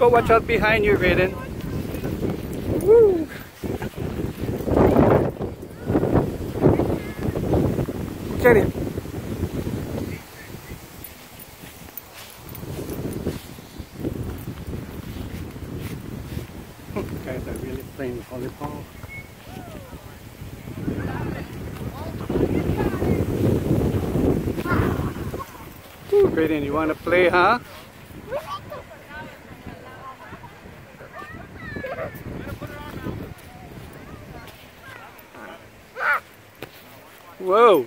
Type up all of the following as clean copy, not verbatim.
Go, watch out behind you, Raiden. Woo! Get it. Guys are really playing volleyball. Ooh, Raiden, you want to play, huh? Whoa!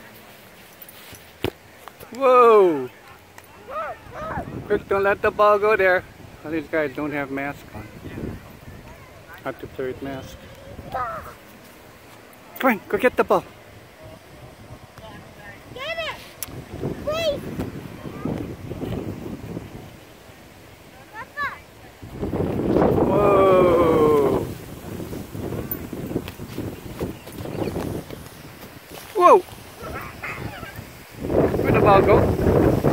Whoa! Quick, don't let the ball go there. All these guys don't have masks on. Have to play with masks. Come on, go get the ball. Get it! Please! Whoa! Whoa! Where'd the ball go?